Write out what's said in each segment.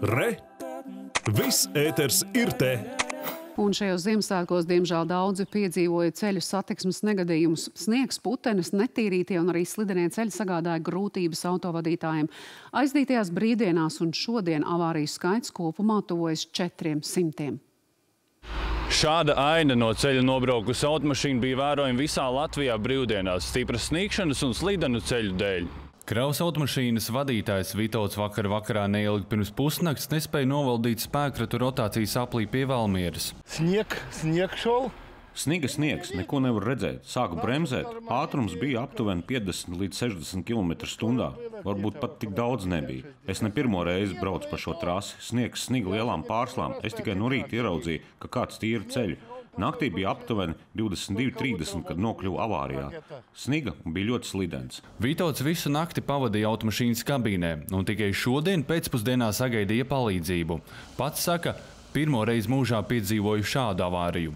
Re! Viss ēters ir te! Un šajos Ziemassvētkos, diemžēl, daudzi piedzīvoja ceļu satiksmes negadījumus. Sniegs, putenes, netīrītie un arī slidenie ceļi sagādāja grūtības autovadītājiem. Aizdītajās brīvdienās un šodien avāriju skaits kopumā tuvojas 400. Šāda aina no ceļa nobraukusi automašīna bija vērojama visā Latvijā brīvdienās, stipras sniegšanas un slidenu ceļu dēļ. Kravas automašīnas vadītājs Vitolds vakarā neilgi pirms pusnakts nespēja novaldīt spēkratu rotācijas aplī pie Valmieras. Snieg šol. Sniega sniegs, neko nevar redzēt. Sāku bremzēt, ātrums bija aptuveni 50 līdz 60 km/h. Varbūt pat tik daudz nebija. Es ne pirmo reizi braucu pa šo trasi. Sniegs sniga lielām pārslām. Es tikai no rīta ieraudzīju, ka kāds tīra ceļu. Naktī bija aptuveni 22:30, kad nokļuva avārijā. Sniga bija ļoti slidens. Vitolds visu nakti pavadīja automašīnas kabīnē un tikai šodien pēcpusdienā sagaidīja palīdzību. Pats saka, pirmo reizi mūžā piedzīvoju šādu avāriju.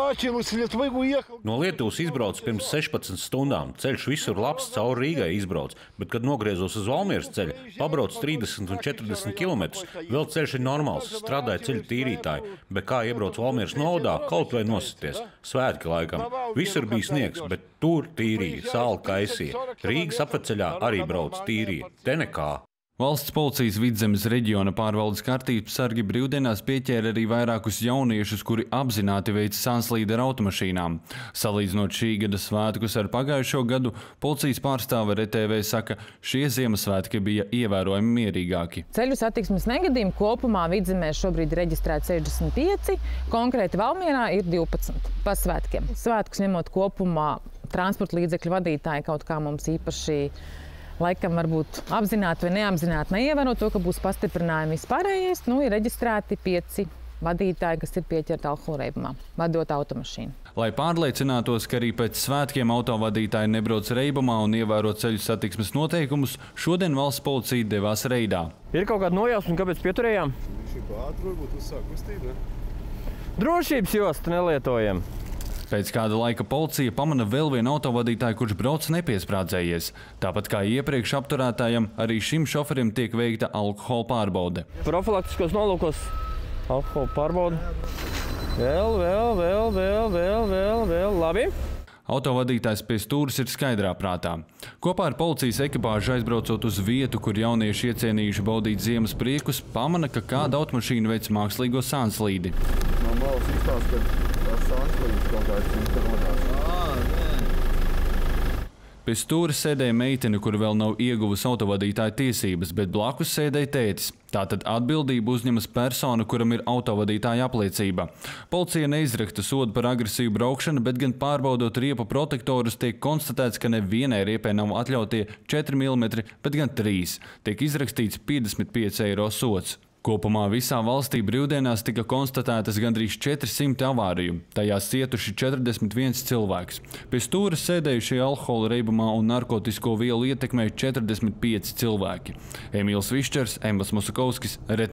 No Lietuvas izbraucu pirms 16 stundām. Ceļš visur labs, cauri Rīgai izbrauc, bet, kad nogriezos uz Valmieras ceļa, pabraucu 30 un 40 km. Vēl ceļš ir normāls, strādāja ceļu tīrītāji, bet kā iebraucu Valmieras novadā, kaut vai nosities. Svētki laikam. Visur bija sniegs, bet tur tīrīja, sāli kaisīja. Rīgas apveceļā arī brauc tīrīja. Te nekā. Valsts policijas Vidzemes reģiona pārvaldes kārtības sargi brīvdienās pieķēra arī vairākus jauniešus, kuri apzināti veica sanslīdi ar automašīnām. Salīdzinot šī gada svētkus ar pagājušo gadu, policijas pārstāve RTV saka, šie Ziemassvētki bija ievērojami mierīgāki. Ceļu satiksmes negadījumi kopumā Vidzemē šobrīd reģistrēti 65, konkrēti Valmierā ir 12 pa svētkiem. Svētkus ņemot kopumā, transporta līdzekļu vadītāji kaut kā mums īpaši laikam varbūt apzināti vai neapzināti neievēro to, ka būs pastiprinājumi vispārējais. Ir reģistrēti 5 vadītāji, kas ir pieķerti alkohola reibumā, vadot automašīnu. Lai pārliecinātos, ka arī pēc svētkiem autovadītāji nebrauc reibumā un ievēro ceļu satiksmes noteikumus, šodien valsts policija devās reidā. Ir kaut kāda nojausma, kāpēc pieturējām? Drošības jostu nelietojam. Pēc kāda laika policija pamana vēl vienu autovadītāju, kurš brauc nepiesprādzējies. Tāpat kā iepriekš apturētājam, arī šim šoferim tiek veikta alkohola pārbaude. Profilaktiskos nolūkos alkohola pārbaude. Vēl. Labi. Autovadītājs pie stūres ir skaidrā prātā. Kopā ar policijas ekipāžu aizbraucot uz vietu, kur jaunieši iecienījuši baudīt ziemas priekus, pamana, ka kāda automašīna veic mākslīgo sanslīdi. No malas izstāsta, ka tas sanslīdis kaut kāds rodās. Pie stūres sēdēja meitene, kur vēl nav ieguvusi autovadītāja tiesības, bet blakus sēdēja tētis. Tātad atbildību uzņemas persona, kuram ir autovadītāja apliecība. Policija neizrakta sodu par agresīvu braukšanu, bet gan pārbaudot riepu protektorus tiek konstatēts, ka nevienai riepai nav atļautie 4 mm, bet gan 3. Tiek izrakstīts 55 eiro sods. Kopumā visā valstī brīvdienās tika konstatētas gandrīz 400 avāriju, tajās cietuši 41 cilvēks. Pie stūres sēdējušie alkohola reibumā un narkotisko vielu ietekmē 45 cilvēki. Emīls Višķers, Embas Musakovskis,